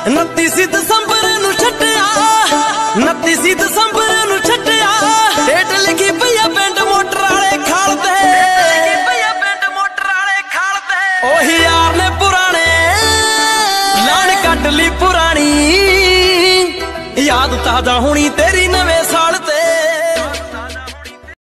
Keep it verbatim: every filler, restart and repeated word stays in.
उनतीस दसंबर नू छटिया उनतीस दसंबर नू छटिया डेट लिखी पईया पिंड मोटर वाले खाल ते पिंड मोटर वाले खाल ते ओही यार ने पुराने लान कट ली पुरानी याद ताजा होनी तेरी नवे